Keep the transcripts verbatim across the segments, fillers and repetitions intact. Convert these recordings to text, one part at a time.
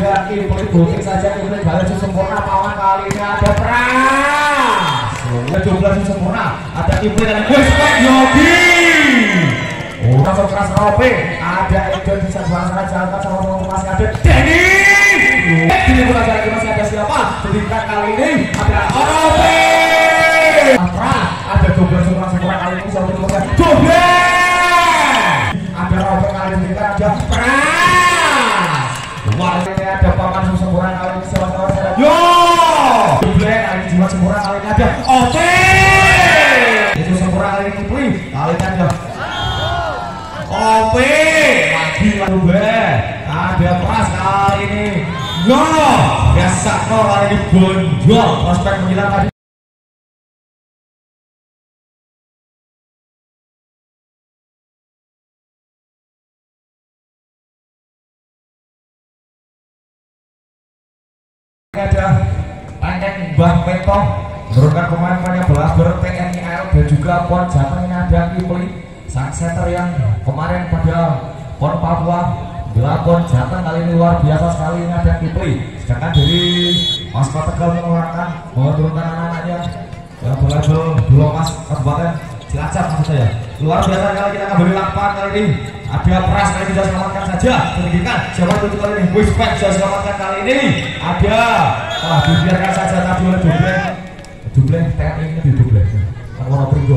ada Kipli Butik saja Kipli balik sempurna pawan kali ini ada Pras tujuh belas sempurna ada Kipli dan Wespek Yogi oh langsung keras Rope ada Edon bisa juara sana jalan sama-sama masih ada Denny ini bukan lagi masih ada siapa berikan kali ini ada Rope Pras ada dua belas sempurna kali ini sama sama Jobe ada Rope kali ini berikan ada Pras wah ini ada paman sempurna kali ini sama-sama ada yo Jobe kali ini jiwa sempurna kali ini ada Oke itu sempurna kali ini Kipli kali ini ada Oke lagi Jobe ada Pras kali ini yo biasa kok kali ini bonjol prospek menjelang tadi ada Tengkeng Mbah Petong menurunkan pemain-pemainnya belas ber T N I A L dan juga Pon Jateng ini ada Kipli sang center yang kemarin pada Pon Papua bila Pon Jateng kali ini luar biasa sekali ini ada Kipli sedangkan dari Maskot Tegal mengeluarkan menurunkan anak-anaknya yang berlabel dua Mas Kabupaten Cilacap maksud saya luar biasa kali kita akan beri lapan kali ini ada Pras kali bisa selamatkan saja pendidikan siapa itu kali ini Wespek bisa selamatkan kali ini ada wah dibiarkan saja tadi oleh Duble Duble T N I ini di Duble kan warna pringgo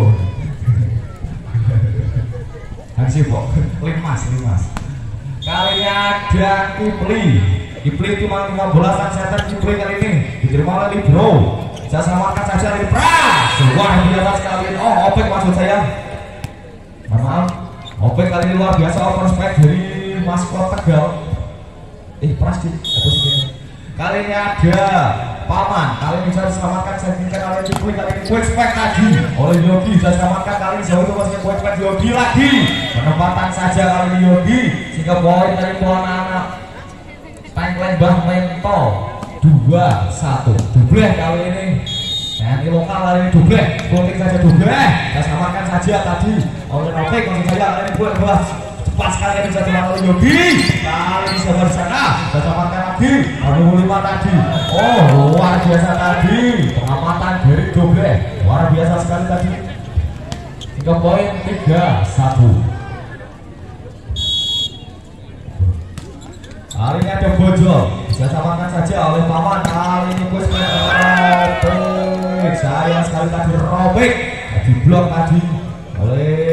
hansip kok limas limas kali ini ada Kipli Kipli itu malah lima belasan center Kipli kali ini diterima oleh Libro bisa selamatkan saja dari Pras wah biasa sekali ini oh Opek maksud saya maaf Opek kali ini luar biasa prospek dari Maskot Tegal eh Pras di apa sih kali ini ada Paman kali ini bisa diselamatkan saya inginkan oleh Kipli kali ini Wespek tadi oleh Yogi bisa diselamatkan kali ini jauh itu masih Wespek Yogi lagi penempatan saja kali ini Yogi sehingga poin dari poin anak Tengkleng Mbah Mento dua satu Duble kali ini T N I lokal kali ini Duble Butik saja Duble kita selamatkan saja tadi oleh Opek maksud saya kali ini buat buat cepat sekali yang bisa dilakukan oleh Yogi kali ini bisa bersana kita selamatkan lagi lalu lima tadi oh luar biasa tadi pengamatan dari Duble luar biasa sekali tadi tiga poin tiga satu hari ini ada Bojol bisa samakan saja oleh Paman kali ini kuis Robek sayang sekali tadi Robek di blok tadi oleh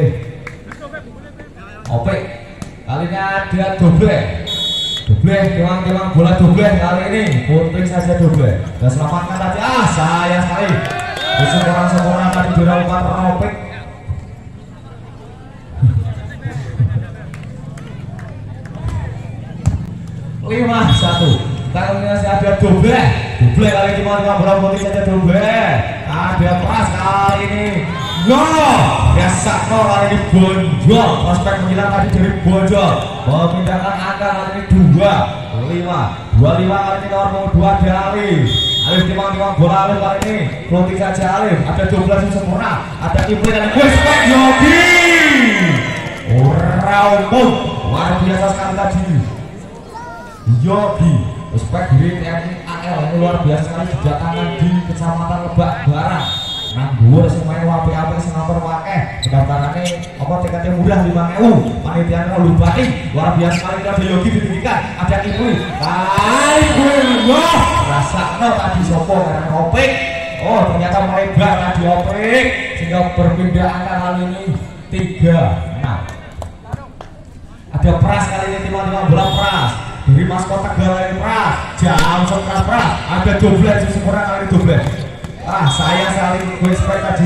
Opek kali ini ada Duble Duble kemang-kemang bola Duble kali ini puting saja Duble dan selamatkan tadi ah sayang sekali sempurna-sempurna tadi dilakukan Opek lima satu kali ini masih ada Duble Duble kali ini mau lima bola putih saja Duble ada Pras kali ini no biasa kok kali ini bonjol prospek menjelang tadi dari bonjol memindahkan angka kali ini dua lima dua lima kali ini nomor dua ada Alif Alif timang-timang bola Alif kali ini putih saja Alif ada dua belas sempurna ada Kipli dan Wespek Yogi Raumum luar biasa sekali tadi Yogi Wespek dari T N I A L ini luar biasa sekali kedatangan di Kecamatan Lebak Barat Nanggur semuanya wapi api sengator wakeh pendaftarannya apa tiketnya murah lima ribu panitianya lubati luar biasa sekali ada Yogi dididikan ada Kipli hai gue loh rasa no tadi sopo karena Opek oh ternyata melebar tadi Opek sehingga berpindah angka kali ini tiga enam ada Pras kali ini timang-timang bola Pras dari Maskot Tegal ini Pras jam sekeras Pras ada Duble sempurna kali ini Duble ah saya sekali Wespek tadi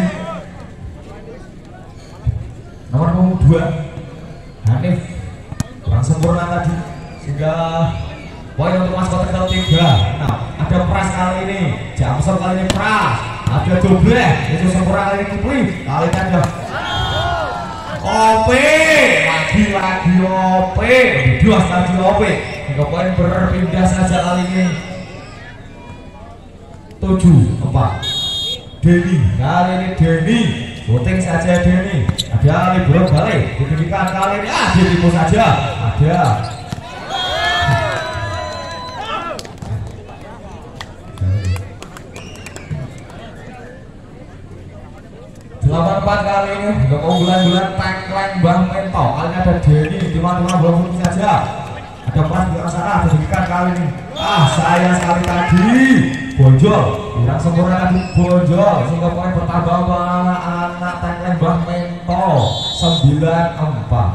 nomor dua Hanif kurang sempurna tadi sehingga poin untuk Maskot Tegal tiga nah ada Pras kali ini jam kali ini Pras ada Duble itu sempurna kali ini Kipli kali ini ada Opek lagi-lagi Opek dua tadi Opek hingga poin berpindah saja kali ini tujuh empat Denny kali ini Denny voting saja Denny ada libro balik diberikan kali ini ah ditipu saja ada keempat kali ini untuk unggulan-unggulan tagline Mbah Mento. Kali ini ada Denny, teman-teman belum putih saja. Ada Pras di arah sana, ada Dikan kali ini. Ah, sayang sekali tadi bonjol, kurang sempurna tadi bonjol sehingga poin bertambah anak tagline Mbah Mento sembilan empat.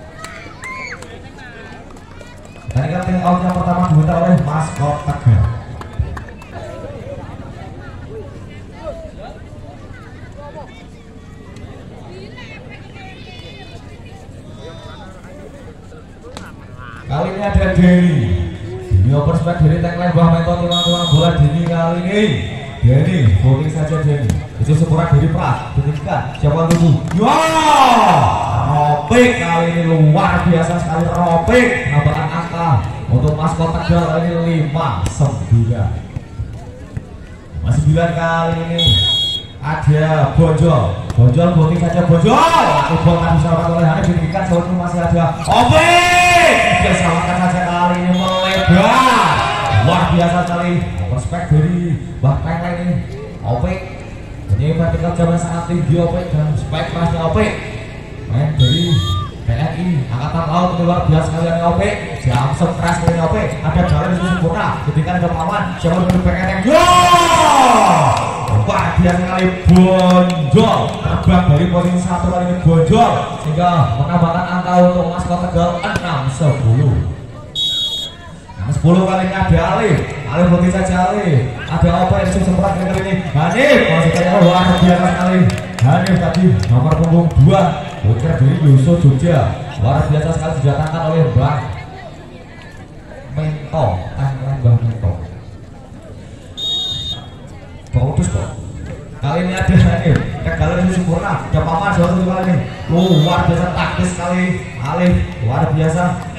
Dan ini tim out yang pertama diminta oleh Maskot Tegal. Kali ini ada Denny. Ini oper spek dari tagline Mbah Mento, teman-teman bola Denny kali ini. Denny, voting saja Denny. Itu sempurna dari Pras. Ketika siapa dulu? Ya, Ropik kali ini luar biasa sekali Ropik. Menambahkan angka untuk Maskot Tegal kali ini lima sembilan. Masih sembilan kali ini ada Bonjol. Bonjol voting saja Bonjol. Aku bongkar diselamatkan oleh Hanif. Diberikan selalu masih ada Ropik. Dia selamatkan saja kali ini melebar. Luar biasa sekali prospek dari Mbah Mento ini. Opik ini vertikal jaman sangat tinggi Opik dan spek kerasnya Opik. Main dari T N I Angkatan Laut luar biasa sekali ini Opik. Jam keras dari Opik. Ada jalan di sempurna. Ketika ada paman siapa yang P N M. Yo! Luar biasa sekali Bonjol. Terbang dari posisi satu kali ini Bonjol sehingga menambahkan angka untuk Maskot Tegal enam sepuluh. sepuluh kali ini ada Alif. Alif putih saja Alif. Ada apa yang sempat kali ini? Hanif maksudnya luar biasa sekali. Hanif tadi nomor punggung dua. Putra dari Yuso Jogja. Luar biasa sekali didatangkan oleh Mbah Mento. Tagline Mbah Mento. Bagus kok. Kali ini ada Hanif. Tegal ini sempurna. Ada paman suatu kali ini. Luar biasa taktis sekali Alif. Luar biasa.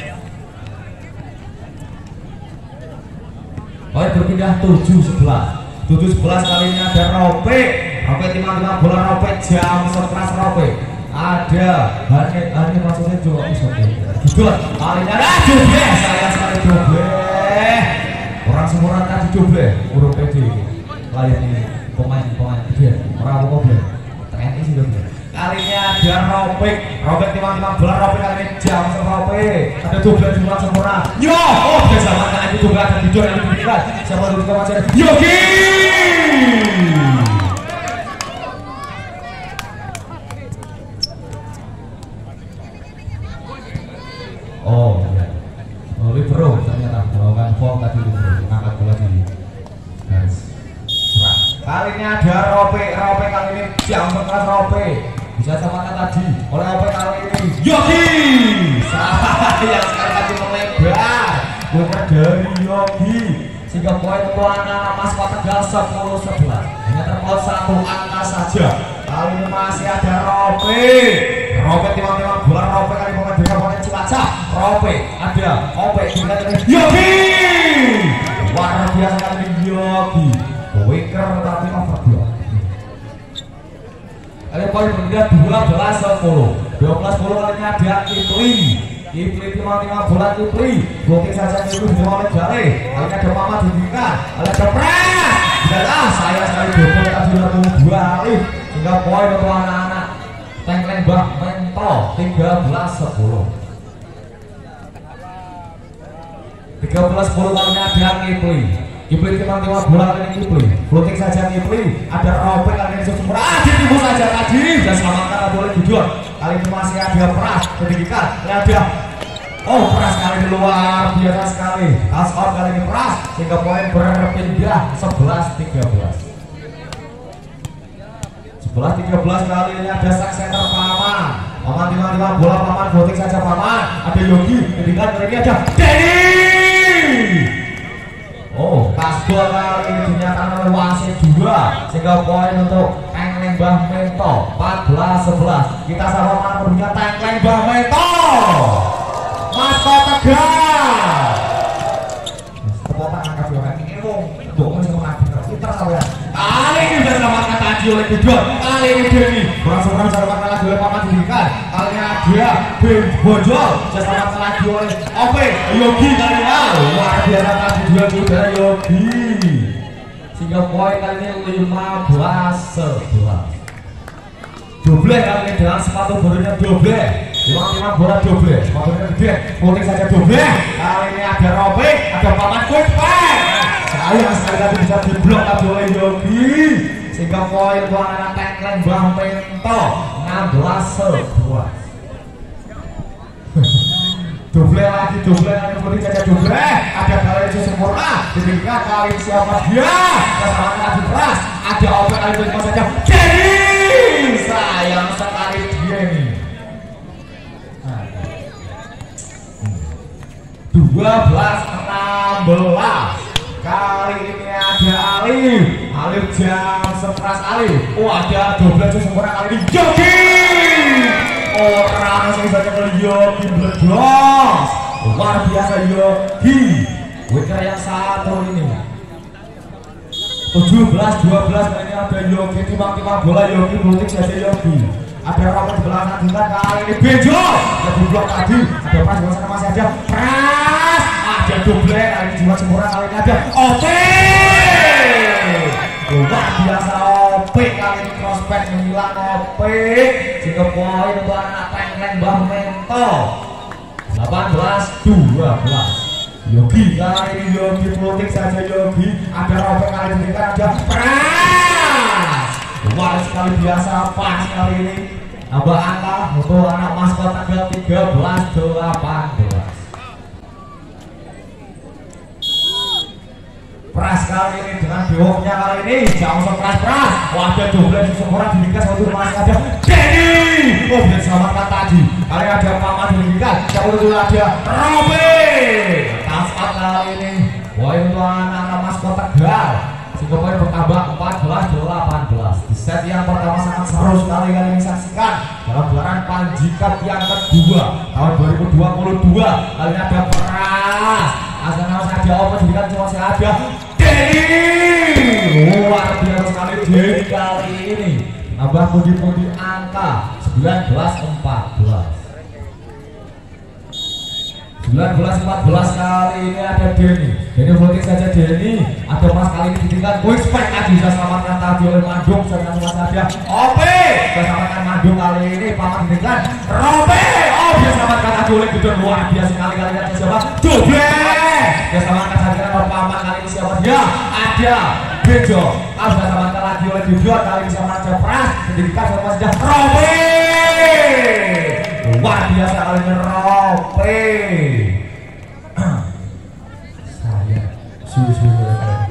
Poin berpindah tujuh sebelas. tujuh sebelas kali ini ada Ropik. Ropik teman-teman bola Ropik jam sekeras Ropik. Ada Hanif, Hanif maksudnya juga bisa juga. Kali ini ada Jobe. Saya sekali Jobe. Orang sempurna tadi Jobe. Urut P D. Layak ini pemain-pemain gede. Orang apa T N I sih Jobe. Kali ini ada Ropik. Ropik teman-teman bola Ropik kali ini jam Ropik. Ada Jobe jumlah sempurna. Yo, oh dia selamatkan itu Jobe akan tidur yang diberikan. Siapa dulu ke macam Yogi. Oh, ya. Oh, Libero ternyata melakukan foul tadi Libero mengangkat bola di garis serang. Kali ini ada Ropik. Ropik kali ini jam keras Ropik. Bisa samakan tadi oleh Ropik kali ini Yogi. Sayang sekali tadi melebar. Bukan dari Yogi sehingga poin untuk anak Maskot Tegal sepuluh sebelas. Hanya terpaut satu angka saja. Kali ini masih ada Ropik. Ropik teman-teman bola Ropik kali ini dengan poin Cilacap. Ropik ada Ropik juga dari Yogi. Luar biasa kali ini Yogi. Wicker tapi overblock. Kali poin berbeda dua belas sepuluh. dua belas sepuluh kali ini ada Kipli. Kipli teman-teman bola Kipli. Blocking saja Kipli diterima oleh Jale. Kali ini ada Mama diberikan. Kali ada Pras. Dan ah saya sekali double tadi lalu dua Alif. Sehingga poin untuk anak-anak tagline Mbah Mento tiga belas sepuluh. tiga belas sepuluh kali ini ada Kipli. Kipli teman-teman bola kali ini Kipli. Blocking saja Kipli. Ada Ropik kali ini sempurna. Ah ditipu saja tadi. Dan selamatkan tadi oleh Jujur. Kali ini masih ada Pras. Pendidikan. Ini ada oh Pras kali ini luar biasa sekali. Pass out kali ini Pras. Sehingga poin berpindah sebelas tiga belas. sebelas tiga belas kali ini ada sak center Paman. Paman teman-teman bola Paman voting saja Paman. Ada Yogi. Pendidikan kali ini ada Denny. Oh, tasbol kali ini dinyatakan oleh wasit dua sehingga poin untuk tagline Mbah Mento empat belas sebelas. Kita sama-sama berbunyi tagline Mbah Mento Maskot Tegal. Kepotong angka dua ini mau untuk mengakhiri kita sampai kali ini sudah selamatkan tadi oleh Gudon. Kali ini Denny berhasil selamatkan lagi oleh Paman diberikan. Kali ini ada Ben Bonjol sudah selamatkan lagi oleh Opik. Yogi kali ini luar biasa tadi dua juga Yogi sehingga poin kali ini lima belas sebelas. Doble kali ini dengan sepatu barunya doble. Lima-lima bola doble. Sepatunya gede. Kuning saja doble. Kali ini ada Robi, ada Paman Quick Pack. Sayang sekali tadi bisa diblok tadi oleh Yogi. Sehingga poin buat anak tagline Bang Pento enam belas sebelas. Doble lagi, doble lagi, kuning saja doble. Ada kali ini sempurna. Ketika kali siapa dia? Kesalahan lagi keras. Ada open kali ini saja. Jadi sayang sekali dia ini. Dua belas enam belas. Kali ini ada Alif. Alif jam sekeras Alif. Oh ada double jam sempurna kali ini Yogi. Orang yang saja ke Yogi bledos. Luar biasa Yogi. Wicker yang satu ini. tujuh belas dua belas kali ini ada Yogi. Timang-timang bola Yogi butik saja Yogi. Ada Robert di belakang juga kali ini Bejo. Ada blok tadi. Ada pas di sana masih ada Pras. Ada double kali ini juga sempurna kali ini ada Ope. Luar biasa Ope kali ini prospek menghilang Ope. Jika poin untuk anak tagline Bang Mento delapan belas dua belas. Yogi kali ini Yogi floating saja Yogi. Ada Ope kali ini ada Pras. Luar sekali biasa pas kali ini. Nambah angka untuk anak maskot tanggal tiga belas delapan belas. Pras kali ini dengan diwoknya kali ini jauh pras pras. Wadah double sempurna diberikan satu masih ada Denny. Oh bisa selamatkan tadi. Kali ada Paman diberikan. Jauh itu ada Robin. Taspat kali ini. Poin untuk anak maskot Tegal. Sehingga poin bertambah empat belas delapan belas. Di set yang pertama sangat seru sekali kali ini saksikan dalam gelaran Panji Cup yang kedua tahun dua ribu dua puluh dua. Kali ini ada Pras. Asal-asal saja open diberikan cuma saya ada Denny. Luar biasa sekali Denny kali ini. Nambah pundi-pundi angka sembilan belas empat belas. sembilan belas empat belas kali ini ada Denny. Denny floating saja Denny. Ada Mas kali ini diberikan quick spike tadi bisa selamatkan tadi oleh Mandung. Saya cuma saja Ope. Bisa selamatkan Mandung kali ini. Paman diberikan Robe. Oh bisa selamatkan tadi oleh Gudon. Luar biasa sekali kali ini siapa? Double. Bisa selamatkan saja oleh Paman kali ini siapa dia? Ada Bejo. Ah bisa selamatkan lagi oleh Gudon. Kali ini siapa aja Pras. Diberikan sama saja Robe. Luar biasa kali ini Robe. Saya susu-susu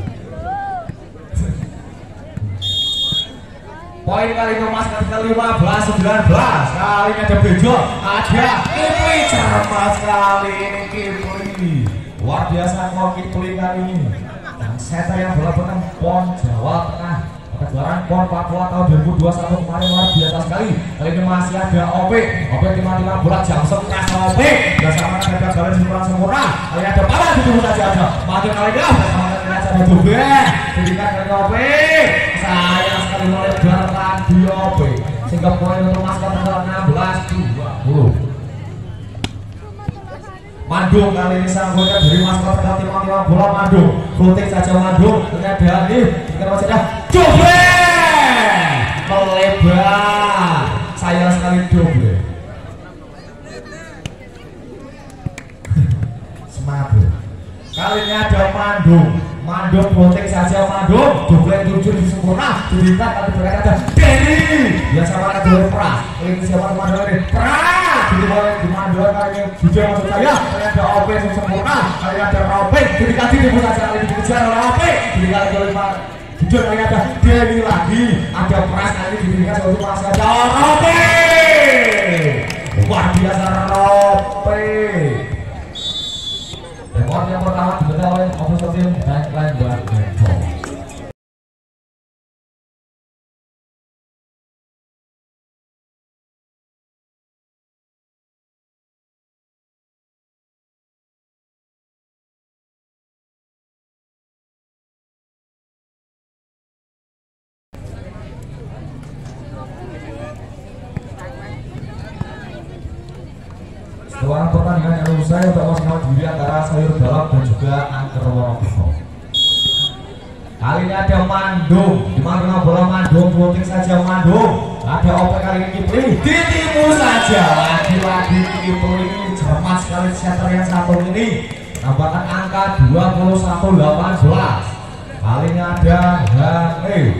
poin kali ini Mas ke lima belas sembilan belas. Kali ini ada Bejo. Ada Kipli cermas kali ini Kipli. Luar biasa kok Kipli kali ini. Dan setter yang bola menang Pon Jawa Tengah. Gelaran Pon Papua tahun dua ribu dua puluh satu kemarin luar biasa sekali. Kali ini masih ada Ope. Ope lima bola jam sekeras Ope. Bersama ada jalan sempurna sempurna. Kali ini ada Paman itu saja ada. Maju kali ini bersama dengan ada Dobe. Diberikan dari Ope. Sayang sekali melebarkan di Ope. Sehingga poin untuk maskot tanggal enam belas dua puluh. Mandung kali ini sanggulnya dari maskot tanggal timang-timang bola Mandung. Floating saja Mandung. Ini ada Hanif. Kita masih ada Doble melebar. Sayang sekali Doble. Semangat. Kali ini ada Mandung. Mandung floating saja Mandung. Doble tujuh di sempurna. Diberikan tapi berkata ada Denny. Dia sama ada Doble Pras. Ini siapa Mandung ini? Pras. Jadi boleh di Mandung kali ini jujur maksud saya. Kali ada Ope yang sempurna. Kali ada Robin. Diberikan diri saja kali ini dikejar oleh Ope. Diberikan oleh jujur kali ada Denny lagi. Ada Pras kali ini diberikan suatu masih ada Robe. Luar biasa Robe. Rekor yang pertama dibentuk oleh official team tagline Bang Mento. Setelah pertandingan yang usai untuk masing diri antara Sayur Balap dan juga Angker Wonokerto. Kali ini ada Mandung. Di mana bola Mandung floating saja Mandung. Ada O P kali ini Kipli ditimu saja. Lagi-lagi Kipli cermat sekali setter yang satu ini menambahkan angka dua puluh satu delapan belas. Kali ini ada Hanif.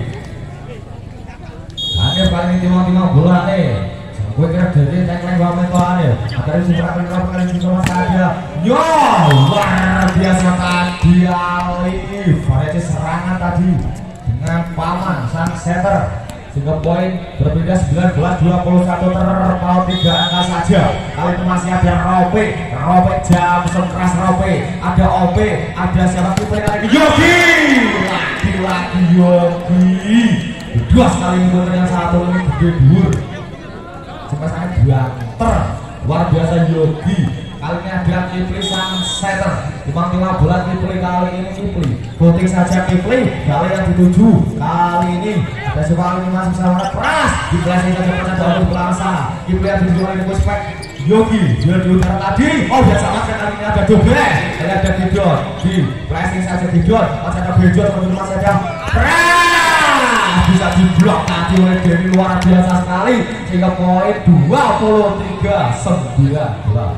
Hanif kali ini timang-timang bola nih. Gue kira jadi tagline banget tuh Hanif. Ada di seberang kali kali ini sama saja. Yo, luar biasa tadi kali ini. Variasi serangan tadi dengan Paman sang setter. Sehingga poin berbeda sembilan belas dua puluh satu terpaut tiga angka saja. Kali itu masih ada Rope, Rope jam keras Rope, ada O P, ada siapa Kipli kali ini Yogi, lagi-lagi Yogi. Dua sekali ini yang satu ini gede dur, cuma sangat banter, luar biasa Yogi. Kali ini ada Kipli sang setter, timang-timang bola Kipli kali ini Kipli, voting saja Kipli, kali yang dituju kali ini. Ada siapa ini masih sama keras di belakang saja pernah jauh belakang sana. Kipli yang dituju oleh Muspek Yogi, dia di utara tadi. Oh dia sama kali ini ada double, kali ada Gideon di flashing saja Gideon, masih ada Gideon sebelum masih ada keras bisa diblok tadi oleh Denny, luar biasa sekali sehingga poin dua puluh tiga sembilan belas.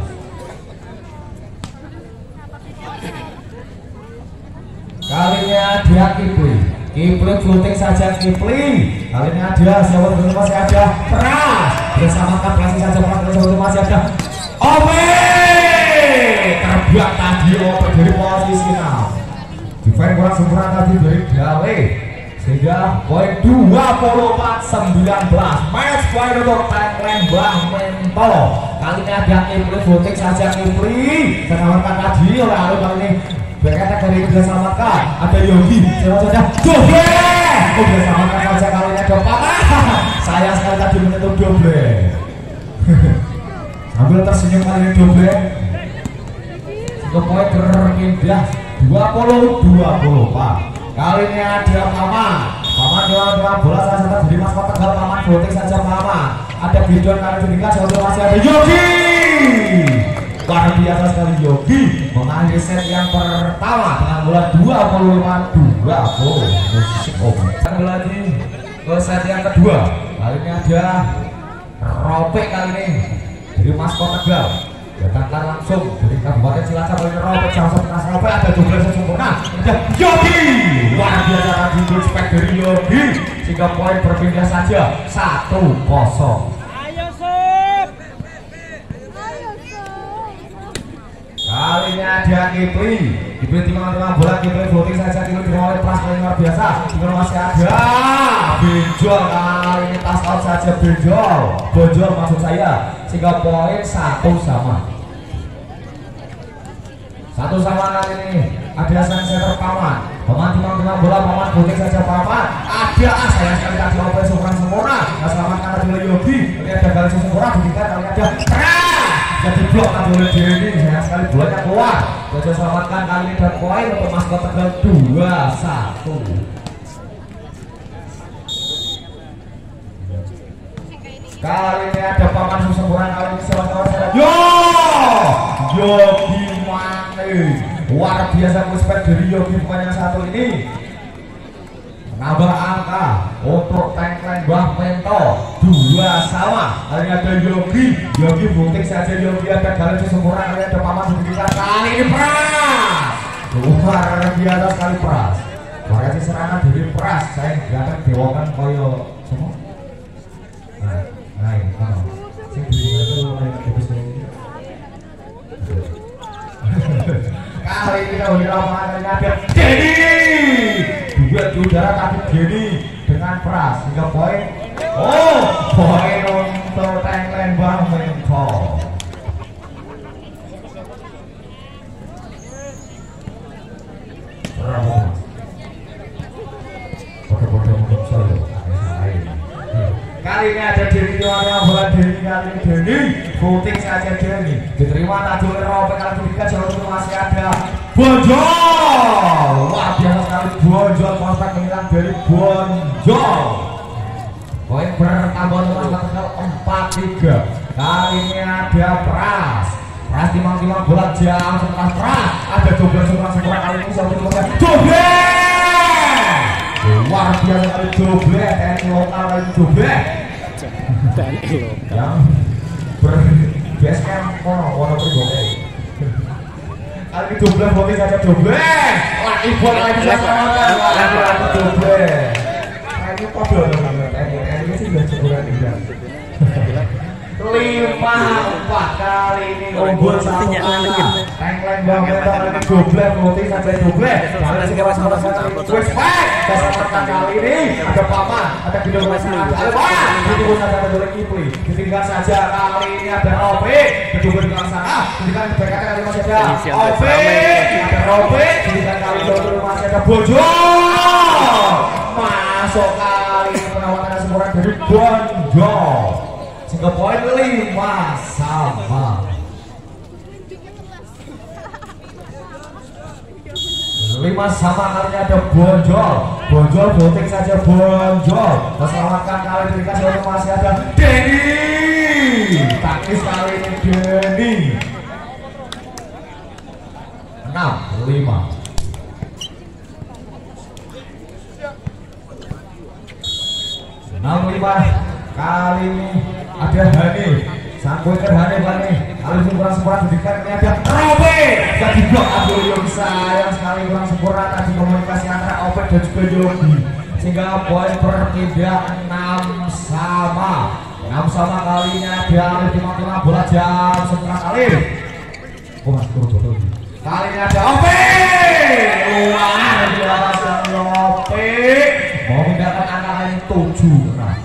Kali ini ada Kipli, Kipli floating saja Kipli. Kali ini ada siapa dulu masih ada Pras bersamakan Pras saja Pras dulu masih ada Ope. Terbuat tadi Ope dari posisi enam. Defense kurang sempurna tadi dari Dale sehingga poin dua puluh empat sembilan belas. Match point untuk tagline Bang Mento. Kali ini ada Kipli floating saja Kipli. Ternawarkan tadi oleh Alun kali ini. Berkata dari dia selamatkan, ada Yogi, siapa saja, double. Oh dia selamatkan saja kali ini ada Papa. Saya sekali tadi menyentuh double. Sambil tersenyum kali ini double. Untuk poin terpindah dua puluh dua puluh empat. Kali ini ada Paman. Paman dengan bola salah satu dari Mas Tegal. Paman voting saja Paman. Ada Gideon kali ini juga masih ada Yogi. Luar biasa sekali Yogi mengakhiri set yang pertama dengan bola dua puluh lima dua puluh. Kita lagi ke set yang kedua. Kali ini ada Rope kali ini dari Mas Tegal. Datangkan langsung dari Kabupaten Cilacap oleh Rope. Langsung ke Rope ada double sempurna. Ada Yogi. Luar biasa tadi respect dari Yogi sehingga poin berpindah saja satu kosong. Kali ini ada Kipli, Kipli timang-timang bola, Kipli voting saja, Kipli terima oleh Pras kali luar biasa. Kipli masih ada benjol kali ini tas out saja benjol, bonjol maksud saya sehingga poin satu sama. Satu sama kali ini ada sang setter Paman, Paman timang-timang bola, Paman voting saja Paman. Ada ah saya sekali tadi open sempurna sempurna, nah selamatkan tadi oleh Yogi. Ini ada kali sempurna, buktikan kali ada jadi blok tadi oleh Denny, sayang sekali bolanya keluar. Bisa selamatkan kali ini dan poin untuk Mas Tegal dua satu. Kali ini ada Paman sempurna kali ini sama-sama saya. Yo, Yogi Mane, luar biasa respect dari Yogi bukan yang satu ini. Menambah angka untuk tagline Bang Mento dua sama. Kali ini ada Yogi, Yogi voting saja Yogi, ada kali sempurna kali ada Paman sedikit kali ini Pras. Luar biasa sekali Pras. Variasi serangan dari Pras. Saya gerakan dewakan koyo semua. Nah, nah ini apa? Sing itu lumayan bagus ini. Kali ini kita udah Paman kali ada Denny. Dua di udara tapi Denny dengan Pras hingga poin. Oh, poin untuk tagline Bang Mento. Bodoh-bodoh menurut saya. Kali ini ada Denny yang bola Denny kali ini Denny voting saja Denny diterima tadi oleh Rope. Kali ketiga jalur masih ada Bonjol. Wah biasa sekali Bonjol, prospek menyerang dari Bonjol. Poin bertambah untuk Tegal empat tiga. Kali ini ada Pras. Pras timang-timang bola jam setelah Pras ada double sempurna kali ini satu double. Luar biasa kali double, T N I lokal kali double. yang ber base camp kono wono priboke. Kali ini double voting saja double. Lagi buat lagi sama lagi double. Ini podo banget. Ini sih udah cukuran juga. Lima empat kali ini unggul satu angka. Tengkleng banget kali ini double voting saja double. Kali ini kita sama sama quiz back. Kesempatan kali ini ada Paman, ada Bidang Masyarakat, ada Pak. Ditunggu saja ada Dolek Kipli. Ditinggal saja kali ini ada Robe. Kedua di belakang sana. Ditinggal di belakang kali masih ada Robe. Ada Robe. Ditinggal kali dulu masih ada Bojo. Masuk kali penawaran sempurna dari Bonjo. Sehingga poin lima sama. Lima sama kalinya ada Bonjol. Bonjol voting saja Bonjol. Selamatkan kali ini dikasih masih ada Denny. Taktis kali ini Denny. Enam lima. Enam lima kali ini ada Hani. Sangkut ke Hani Hani. Kali ini kurang sempurna diberikan ini ada Robe. Jadi blok Abdul Yogi sayang sekali kurang sempurna tadi komunikasi antara Opet dan juga Yogi. Sehingga poin berbeda enam sama. Enam sama kalinya dia di tengah bola jam setengah kali. Oh mas turun turun. Kali ini ada Opet. Luar biasa Opet. Mau pindahkan angka yang tujuh. Nah.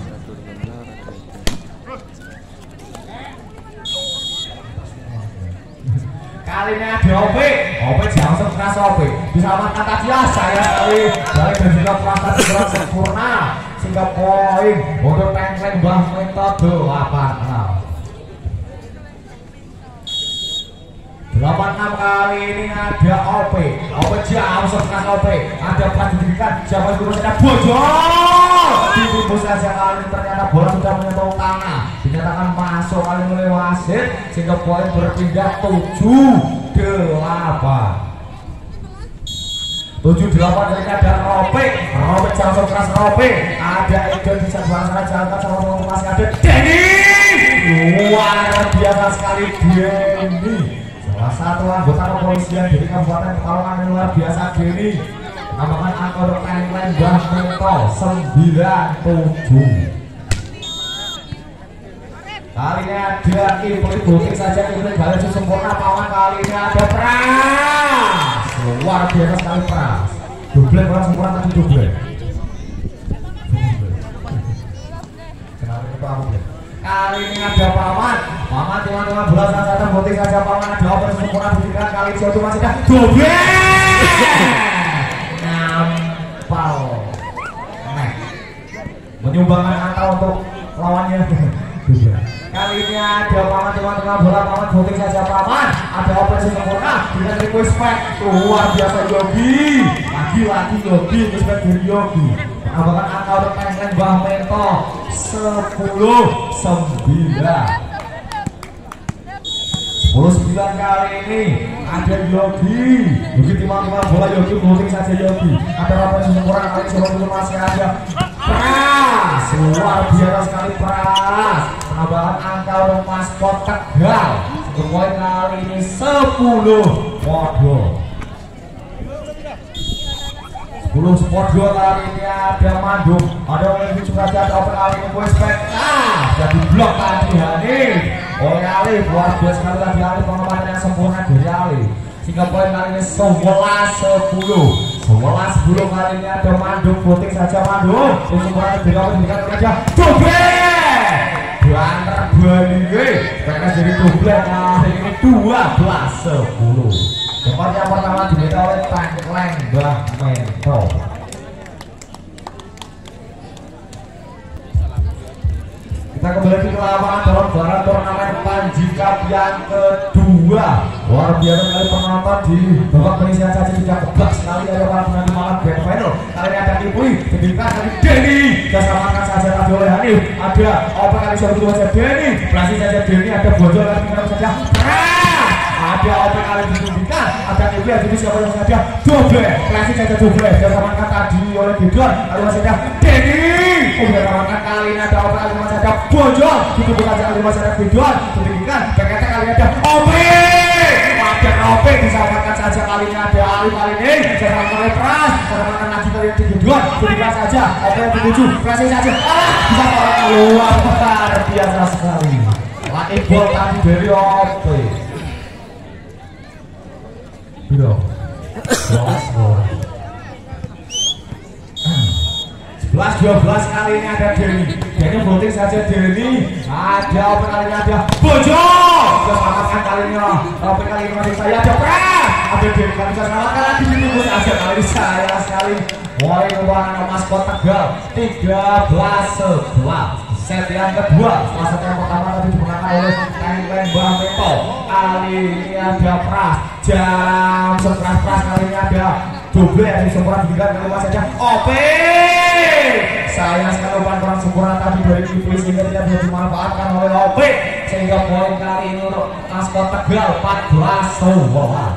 Kali ini ada Ope, Ope jangan stres Ope. Diselamatkan tadi ya saya sekali dari dan juga pelanggan berat sempurna. Sehingga poin untuk Tengkleng Mbah metode delapan enam. delapan enam kali ini ada Ope, Ope jauh stres Ope. Ada pelanjutan siapa yang ada Bojo. Ditembus saja kali ini ternyata bola sudah menyentuh tanah. Dinyatakan masuk kali mulai wasit sehingga poin berpindah tujuh delapan. tujuh delapan dari ada Rope. Rope jauh keras Rope. Ada Eden bisa bersama jalan sama-sama masih ada Denny. Luar biasa sekali Denny. Salah satu anggota kepolisian dari Kabupaten Pekalongan luar biasa Denny. Namanya angkor Tengkleng Mbah Mento sembilan tujuh. Kali ini ada Kipli butik saja Kipli balik sempurna Paman. Kali ini ada Pras. Luar biasa sekali Pras. Double kurang sempurna tadi double. Kenapa itu aku ya? Kali ini ada Paman. Paman teman-teman bola saja butik saja Paman. Ada oper sempurna butikkan kali itu masih ada double. Nampal. Nek. Menyumbangkan angka untuk lawannya. Kali ini ada Paman teman-teman bola Paman voting saja Paman. Ada operasi sempurna dengan request pack luar biasa Yogi. Lagi-lagi Yogi request dari Yogi. Menambahkan angka untuk Tengkleng Mbah Mento sepuluh sembilan. sepuluh sembilan kali ini ada Yogi. Yogi teman-teman bola Yogi voting saja Yogi. Ada operasi sempurna kali ini masih ada Pras. Luar biasa sekali Pras. Penambahan angka untuk maskot Tegal. Poin kali ini sepuluh podo. sepuluh podo kali ini ada Mandung. Ada yang juga ada open kali ini poin spek. Nah, jadi blok tadi Hani. Oleh Ali luar biasa sekali tadi Ali pengamatan yang sempurna dari Ali. Sehingga poin kali ini sebelas sepuluh. sebelas sepuluh kali ini ada Mandung voting saja Mandung. Terus sempurna dikawin dengan aja double. Banter Bali mereka jadi double kali ini dua belas sepuluh. Tempat yang pertama diminta oleh Tengkleng Mbah Mento. Kita kembali ke lapangan dalam barat turnamen Panji Cup yang kedua. Luar biasa sekali penonton di babak penyisihan saja sudah kebak sekali ada para penanti malam grand final. Kali ini ada Kipli, diberikan dari Denny. Kita selamatkan saja tadi oleh Hanif. Ada apa kali satu dua saja Denny. Berhasil saja Denny, ada Bojol lagi kita saja. Ada apa kali diberikan. Ada Kipli, jadi siapa yang saja double. Berhasil saja double. Kita selamatkan tadi oleh Gidon. Lalu masih ada Denny. Kemudian kawankan kali ini ada Ope kali masih ada Bonjol. Ditunggu saja kali masih ada Biduan. Ditinggikan Bekete kali ini ada Ope. Ada Ope diselamatkan saja kali ini ada Ali kali ini. Jangan mulai keras. Karena lagi kali ini Biduan. Ditinggikan saja Ope yang dituju. Kasih saja. Ah, bisa orang keluar. Luar biasa sekali. Latih gol tadi dari Ope. Bro. sebelas dua belas kali ini ada Denny. Denny voting saja Denny. Ada Ope kali ini ada Bonjol. Selamatkan kali ini. Ope kali ini masih saya ada Pras. Ada Denny kali bisa selamatkan lagi ditunggu saja kali ini saya sekali. Woi keuangan maskot Tegal tiga belas sebelas. Set yang kedua, setelah set yang pertama tadi dimenangkan oleh Tengkleng Bang Beto. Kali ini ada Pras. Jam sebelas Pras kali ini ada double yang disempurna diberikan kali masih ada Ope. Sayang sekali umpan kurang sempurna tadi dari Kipli sehingga tidak bisa dimanfaatkan oleh Ope. Sehingga poin kali ini untuk maskot Tegal empat belas sebelas.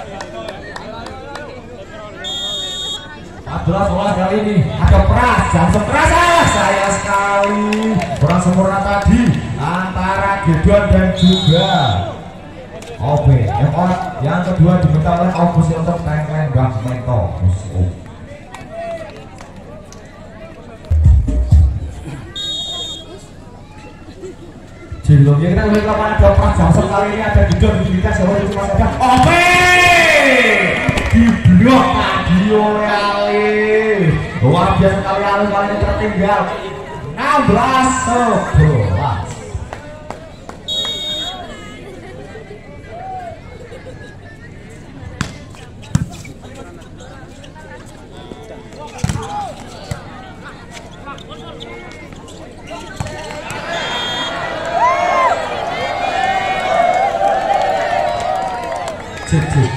empat belas sebelas kali ini ada Pras. Jam sebelas sayang sekali kurang sempurna tadi antara Gedon dan juga Ope. Yang kedua diminta oleh Opus untuk Tengkleng Bang Beto. Jilong ya kita udah kapan ada Pras. Jam sekali ini ada Gedon diminta siapa itu masih ada Ope. Diblok tadi oleh Ali. Luar biasa sekali Ali kali ini tertinggal enam belas sebelas. Cik cik.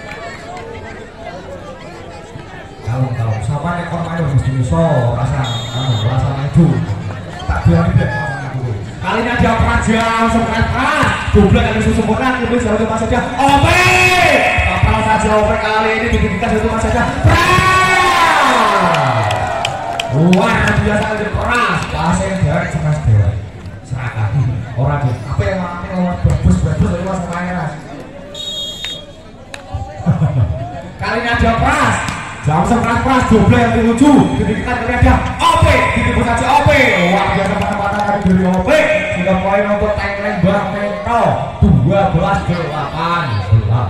Kalau kalau sama ekor main mesti iso rasa anu rasa maju. Tak bilang dia kali ini ada Praja sebelas Pras. Double kali susu sempurna itu jauh itu masih ada Ope. Kapal saja Ope kali ini dibikinkan itu masih ada Pras. Luar biasa kali Pras. Pasien derek semas dewa. Serahkan orang dia. Apa yang mati orang bagus-bagus dari masa mainan. Kali ini ada Pras. Jam sebelas Pras double yang dituju. Dibikinkan kali ada Ope. Ditipu saja Ope. Luar biasa mata-mata kali dari Ope. Sehingga poin untuk Tengkleng Bang Beto dua belas delapan belas.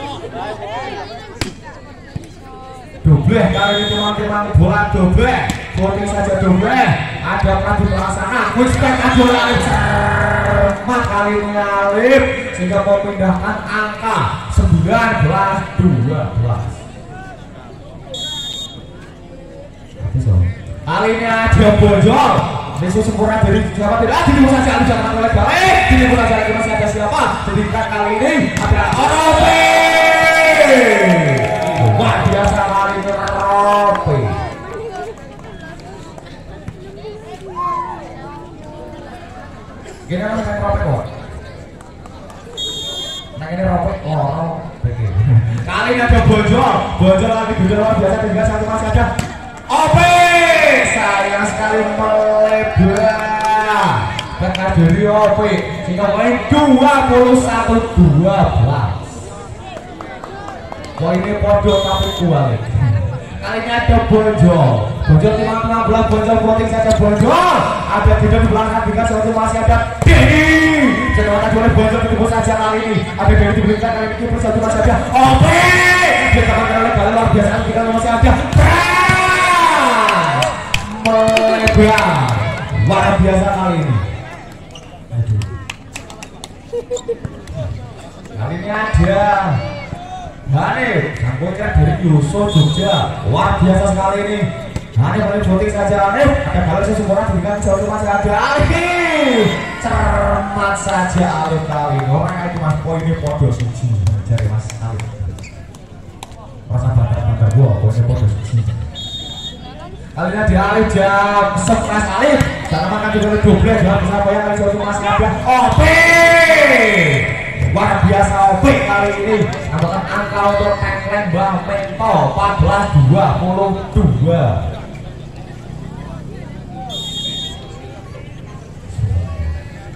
Double kali ini teman-teman bola double. Voting saja double. Ada Pradu Pelaksana. Wistek Adul Alif cermat kali ini Alif. Sehingga memindahkan angka sembilan belas dua belas. Kali ini ada Bonjol. Yesus sempurna dari siapa tidak? Ditipu saja Alif jangan oleh balik. Ditipu saja lagi masih ada siapa? Jadi kali ini ada Ope. Luar biasa kali ini Ope. Gini kan main Ope kok. Nah ini Ope lorong. Kali ini ada Bonjol. Bonjol lagi Bonjol luar biasa tinggal satu masih ada Ope. Sayang sekali melebar karena dari Ope sehingga poin dua puluh satu dua belas. Poinnya podo tapi kualik. Kali ini ada Bonjol. Bonjol lima belas Bonjol voting saja Bonjol. Ada tidak di belakang tiga satu masih ada Denny. Setelah boleh Bonjol ditunggu saja kali ini. Ada Denny diberikan kali ini pun satu masih ada Ope. Dia dapat oleh balik luar biasa tiga masih ada melebar. Luar biasa kali ini. Aduh. Kali ini ada Hanif, sangkutnya dari Yuso Jogja. Luar biasa sekali ini. Hanif boleh voting saja Hanif. Ada kalau sesungguhnya diberikan jauh masih ada Alif. Cermat saja Alif kali ini. Orang itu mas poinnya podo suci. Jadi mas Alif. Rasa bantah-bantah gua poinnya podo suci. Kali ini ada Alif jam sebelas Alif. Jangan makan juga oleh double. Jangan bisa bayang kali jauh masih ada Ope. Luar biasa Ope kali ini. Nambahkan angka untuk Tengkleng Bang Beto empat belas dua puluh dua.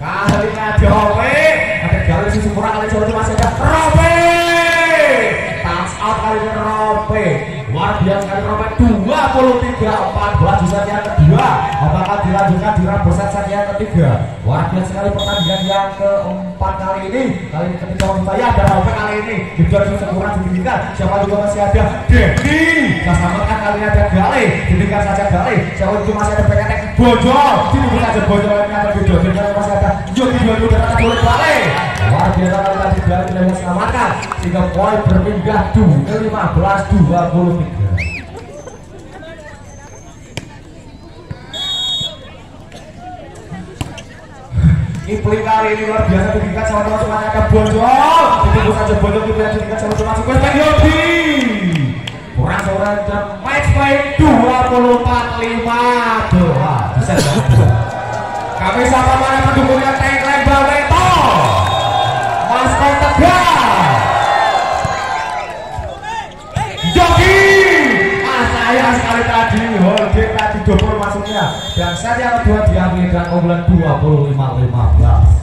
kalinya Jope ada garis sisi kurang kali coba masih ada Rope touch out kalinya Rope luar biasa kali Rope dua puluh tiga empat belas di set yang kedua apakah dilanjutkan di rubber set set yang ketiga luar biasa sekali pertandingan yang keempat kali ini kali ini ketika saya ada Rope kali ini di dua sisi kurang diberikan siapa juga masih ada Dedi kita selamatkan kali ini ada Gale diberikan saja Gale siapa juga masih ada P K T Bojol diberikan saja Bojol yang ada video dan masih ada Yogi dua dua dan boleh Gale luar biasa kali tadi Gale tidak bisa selamatkan sehingga poin berpindah ke lima belas dua puluh tiga. Kipli kali ini luar biasa diberikan sama teman-teman ada Bojol ditunggu saja Bojol diberikan diberikan sama teman-teman Quest Yogi kurang seorang dan match point dua puluh empat lima dua bisa kami sama mana pendukungnya Tank Lembang Weto Mas Kon Tegar Yogi ah sayang sekali tadi holding tadi double masuknya dan set yang kedua diambil dan keunggulan dua puluh lima lima belas.